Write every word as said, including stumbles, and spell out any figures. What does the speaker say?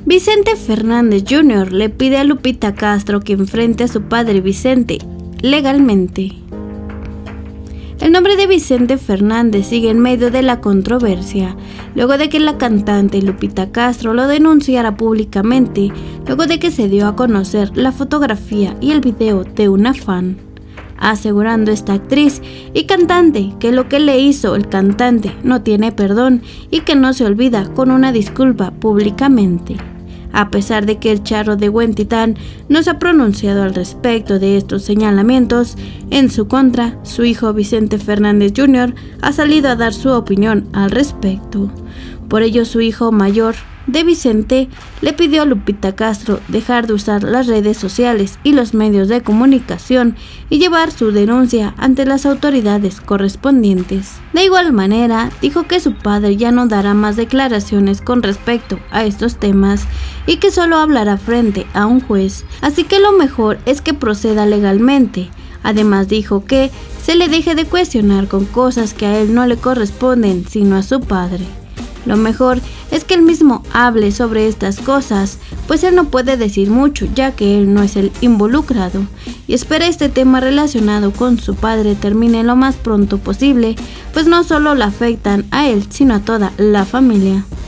Vicente Fernández junior le pide a Lupita Castro que enfrente a su padre Vicente legalmente. El nombre de Vicente Fernández sigue en medio de la controversia, luego de que la cantante Lupita Castro lo denunciara públicamente, luego de que se dio a conocer la fotografía y el video de una fan, asegurando esta actriz y cantante que lo que le hizo el cantante no tiene perdón y que no se olvida con una disculpa públicamente. A pesar de que el charro de Huentitán no se ha pronunciado al respecto de estos señalamientos en su contra, su hijo Vicente Fernández junior ha salido a dar su opinión al respecto. Por ello, su hijo mayor de Vicente le pidió a Lupita Castro dejar de usar las redes sociales y los medios de comunicación y llevar su denuncia ante las autoridades correspondientes. De igual manera, dijo que su padre ya no dará más declaraciones con respecto a estos temas y que solo hablará frente a un juez, así que lo mejor es que proceda legalmente. Además dijo que se le deje de cuestionar con cosas que a él no le corresponden sino a su padre. Lo mejor es que él mismo hable sobre estas cosas, pues él no puede decir mucho ya que él no es el involucrado, y espera este tema relacionado con su padre termine lo más pronto posible, pues no solo le afectan a él sino a toda la familia.